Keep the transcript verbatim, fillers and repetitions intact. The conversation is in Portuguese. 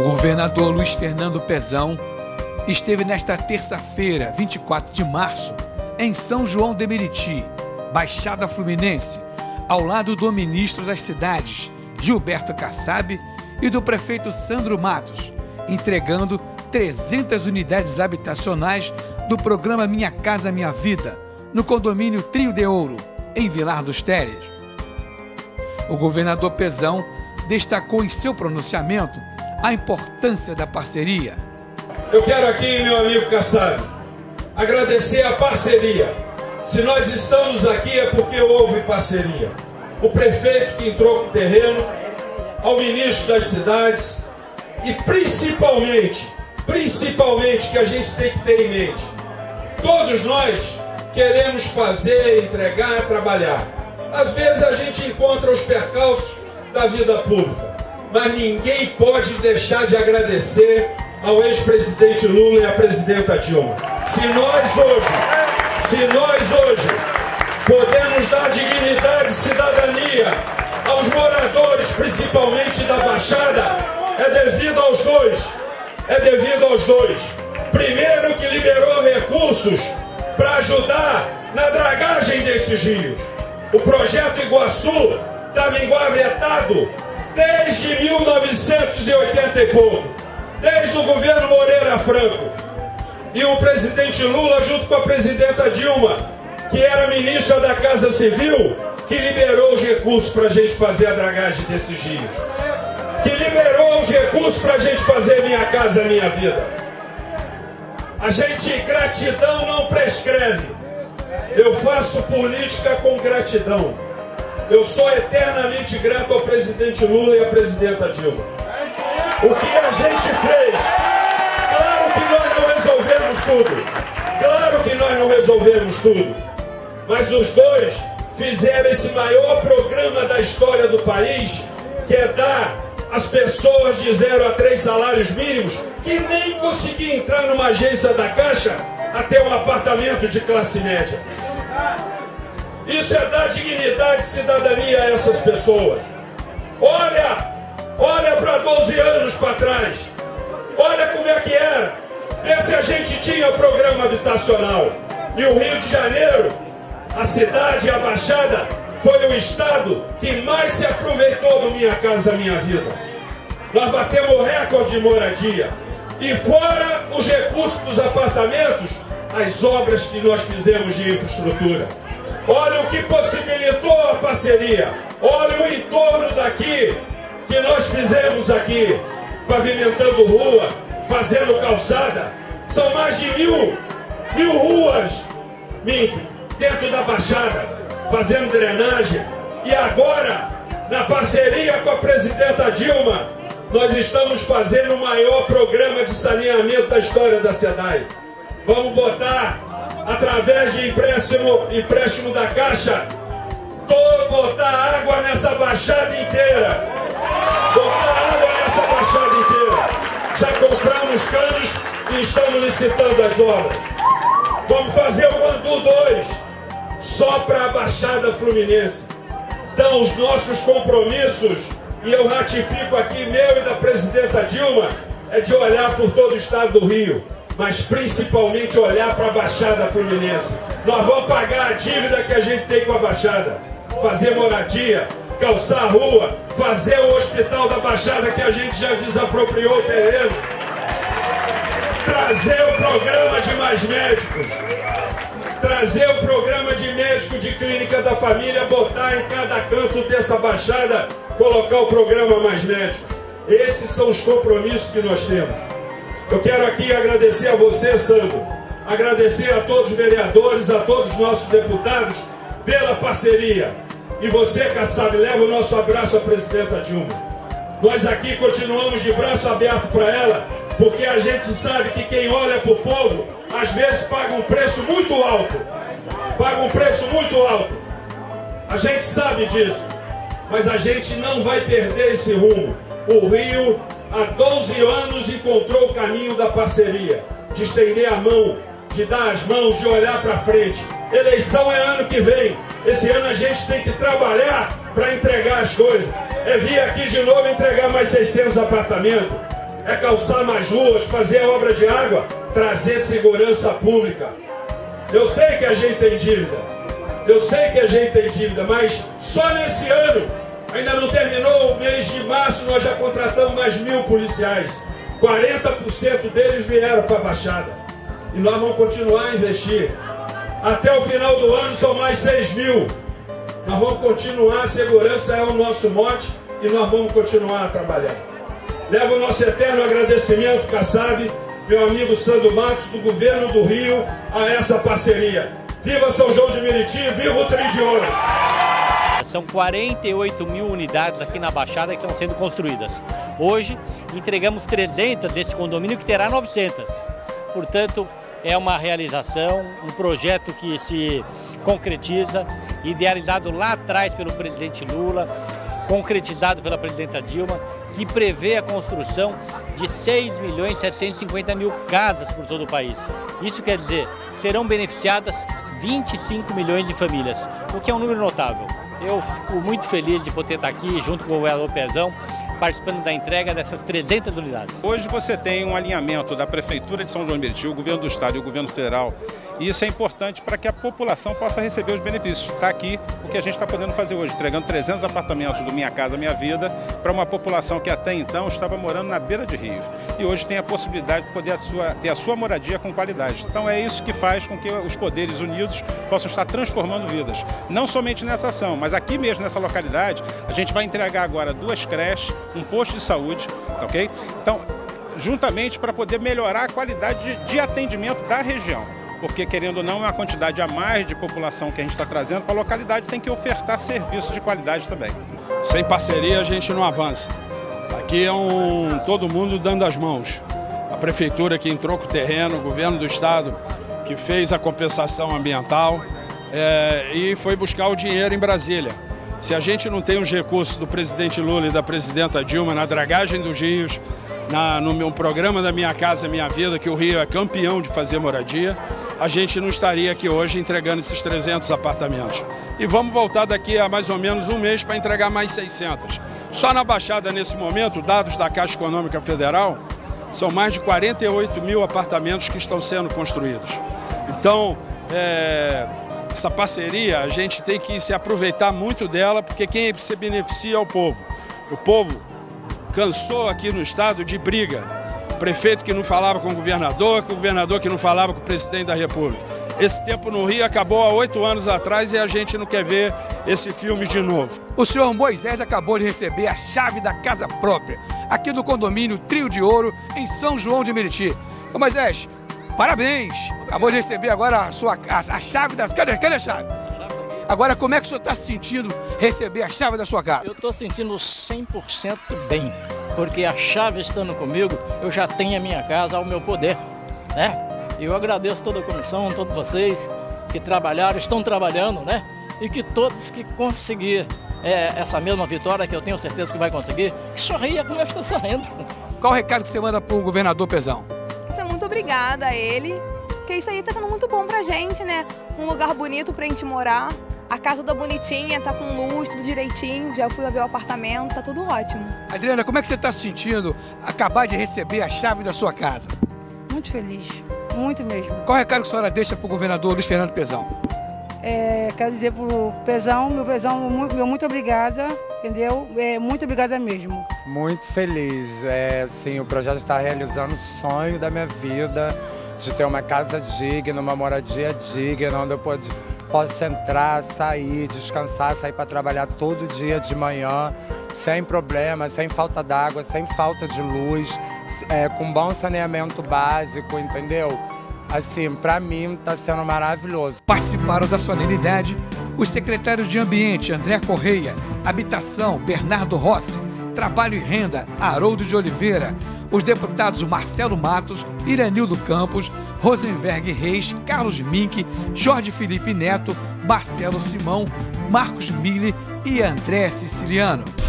governador Luiz Fernando Pezão esteve nesta terça-feira, vinte e quatro de março, em São João de Meriti, Baixada Fluminense, ao lado do ministro das Cidades, Gilberto Kassab, e do prefeito Sandro Matos, entregando trezentas unidades habitacionais do programa Minha Casa Minha Vida, no condomínio Trio de Ouro, em Vilar dos Teres. O governador Pezão destacou em seu pronunciamento a importância da parceria. Eu quero aqui, meu amigo Kassab, agradecer a parceria. Se nós estamos aqui é porque houve parceria. O prefeito que entrou com o terreno, ao ministro das Cidades e principalmente, principalmente que a gente tem que ter em mente, todos nós queremos fazer, entregar, trabalhar. Às vezes a gente encontra os percalços da vida pública, mas ninguém pode deixar de agradecer ao ex-presidente Lula e à presidenta Dilma. Se nós hoje, se nós hoje podemos dar dignidade e cidadania aos moradores, principalmente da Baixada, é devido aos dois, é devido aos dois. Primeiro, que liberou recursos para ajudar na dragagem desses rios. O projeto Iguaçu estava engavetado desde mil novecentos e oitenta e pouco, desde o governo Moreira Franco. E o presidente Lula, junto com a presidenta Dilma, que era ministra da Casa Civil, que liberou os recursos para a gente fazer a dragagem desses rios, que liberou os recursos para a gente fazer Minha Casa Minha Vida. A gente, gratidão não prescreve. Eu faço política com gratidão. Eu sou eternamente grato ao presidente Lula e à presidenta Dilma. O que a gente fez, claro que nós não resolvemos tudo, claro que nós não resolvemos tudo, mas os dois fizeram esse maior programa da história do país, que é dar às pessoas de zero a três salários mínimos, que nem conseguiam entrar numa agência da Caixa a ter um apartamento de classe média. Isso é dar dignidade e cidadania a essas pessoas. Olha, olha para doze anos para trás, olha como é que era. Vê se a gente tinha programa habitacional. E o Rio de Janeiro, a cidade, a Baixada, foi o estado que mais se aproveitou do Minha Casa Minha Vida. Nós batemos recorde de moradia. E fora os recursos dos apartamentos, as obras que nós fizemos de infraestrutura. Olha o que possibilitou a parceria. Olha o entorno daqui que nós fizemos aqui, pavimentando rua, fazendo calçada. São mais de mil, mil ruas, Mink, dentro da Baixada, fazendo drenagem. E agora, na parceria com a presidenta Dilma, nós estamos fazendo o maior programa de saneamento da história da SEDAI. Vamos botar, através de empréstimo, empréstimo da Caixa, todo, botar água nessa Baixada inteira. Botar água nessa Baixada inteira. Já compramos canos e estamos licitando as obras. Vamos fazer o Andu dois, só para a Baixada Fluminense. Então, os nossos compromissos, e eu ratifico aqui, meu e da presidenta Dilma, é de olhar por todo o estado do Rio, mas principalmente olhar para a Baixada Fluminense. Nós vamos pagar a dívida que a gente tem com a Baixada, fazer moradia, calçar a rua, fazer o hospital da Baixada que a gente já desapropriou o terreno, trazer o programa de mais médicos, trazer o programa de médico de clínica da família, botar em cada canto dessa Baixada, colocar o programa mais médicos. Esses são os compromissos que nós temos. Eu quero aqui agradecer a você, Sandro, agradecer a todos os vereadores, a todos os nossos deputados pela parceria. E você, Kassab, leva o nosso abraço à presidenta Dilma. Nós aqui continuamos de braço aberto para ela, porque a gente sabe que quem olha para o povo, às vezes paga um preço muito alto. Paga um preço muito alto. A gente sabe disso. Mas a gente não vai perder esse rumo. O Rio, há doze anos, encontrou o caminho da parceria, de estender a mão, de dar as mãos, de olhar para frente. Eleição é ano que vem. Esse ano a gente tem que trabalhar para entregar as coisas. É vir aqui de novo entregar mais seiscentos apartamentos. é calçar mais ruas, fazer a obra de água, trazer segurança pública. Eu sei que a gente tem dívida, eu sei que a gente tem dívida, mas só nesse ano, ainda não terminou o mês de março, nós já contratamos mais mil policiais. quarenta por cento deles vieram para a Baixada. E nós vamos continuar a investir. Até o final do ano são mais seis mil. Nós vamos continuar, a segurança é o nosso mote e nós vamos continuar a trabalhar. Levo o nosso eterno agradecimento, Kassab, meu amigo Sandro Matos, do Governo do Rio, a essa parceria. Viva São João de Meriti, viva o Tri de Ouro! São quarenta e oito mil unidades aqui na Baixada que estão sendo construídas. Hoje, entregamos trezentas desse condomínio que terá novecentas. Portanto, é uma realização, um projeto que se concretiza, idealizado lá atrás pelo presidente Lula, concretizado pela presidenta Dilma, que prevê a construção de seis milhões setecentos e cinquenta mil casas por todo o país. Isso quer dizer, serão beneficiadas vinte e cinco milhões de famílias, o que é um número notável. Eu fico muito feliz de poder estar aqui junto com o governador Pezão, participando da entrega dessas trezentas unidades. Hoje você tem um alinhamento da Prefeitura de São João de Meriti, o Governo do Estado e o Governo Federal, e isso é importante para que a população possa receber os benefícios. Está aqui o que a gente está podendo fazer hoje, entregando trezentos apartamentos do Minha Casa Minha Vida para uma população que até então estava morando na beira de rios. E hoje tem a possibilidade de poder a sua, ter a sua moradia com qualidade. Então é isso que faz com que os poderes unidos possam estar transformando vidas. Não somente nessa ação, mas aqui mesmo nessa localidade, a gente vai entregar agora duas creches, um posto de saúde, tá ok? Então, juntamente para poder melhorar a qualidade de, de atendimento da região. Porque, querendo ou não, é uma quantidade a mais de população que a gente está trazendo para a localidade, tem que ofertar serviços de qualidade também. Sem parceria a gente não avança. Aqui é um todo mundo dando as mãos. A prefeitura que entrou com o terreno, o governo do estado que fez a compensação ambiental é, e foi buscar o dinheiro em Brasília. Se a gente não tem os recursos do presidente Lula e da presidenta Dilma na dragagem dos rios, na, no meu programa da Minha Casa Minha Vida, que o Rio é campeão de fazer moradia, a gente não estaria aqui hoje entregando esses trezentos apartamentos. E vamos voltar daqui a mais ou menos um mês para entregar mais seiscentos. Só na Baixada, nesse momento, dados da Caixa Econômica Federal, são mais de quarenta e oito mil apartamentos que estão sendo construídos. Então, é, essa parceria, a gente tem que se aproveitar muito dela, porque quem se beneficia é o povo. O povo cansou aqui no estado de briga. O prefeito que não falava com o governador, que o governador que não falava com o presidente da República. Esse tempo no Rio acabou há oito anos atrás e a gente não quer ver esse filme de novo. O senhor Moisés acabou de receber a chave da casa própria, aqui do condomínio Trio de Ouro, em São João de Meriti. Ô Moisés, parabéns! Acabou de receber agora a, sua, a, a chave da... Cadê, cadê a chave? Agora, como é que o senhor está se sentindo receber a chave da sua casa? Eu estou sentindo cem por cento bem, porque a chave estando comigo, eu já tenho a minha casa ao meu poder, né? E eu agradeço toda a comissão, todos vocês que trabalharam, estão trabalhando, né? E que todos que conseguir é, essa mesma vitória, que eu tenho certeza que vai conseguir, que sorria como eu estou sorrindo. Qual o recado que você manda para o governador Pezão? Muito obrigada a ele, porque isso aí está sendo muito bom pra gente, né? Um lugar bonito pra gente morar. A casa toda bonitinha, tá com luz, tudo direitinho. Já fui lá ver o apartamento, tá tudo ótimo. Adriana, como é que você está se sentindo acabar de receber a chave da sua casa? Muito feliz, muito mesmo. Qual o recado que a senhora deixa para o governador Luiz Fernando Pezão? É, quero dizer pro Pezão, meu Pezão, meu muito obrigada, entendeu? É, muito obrigada mesmo. Muito feliz, é, assim, o projeto está realizando o sonho da minha vida, de ter uma casa digna, uma moradia digna, onde eu pode, posso entrar, sair, descansar, sair para trabalhar todo dia de manhã, sem problema, sem falta d'água, sem falta de luz, é, com bom saneamento básico, entendeu? Assim, para mim está sendo maravilhoso. Participaram da solenidade os secretários de Ambiente, André Correia, Habitação, Bernardo Rossi, Trabalho e Renda, Haroldo de Oliveira, os deputados Marcelo Matos, Iranildo Campos, Rosenberg Reis, Carlos Mink, Jorge Felipe Neto, Marcelo Simão, Marcos Mille e André Siciliano.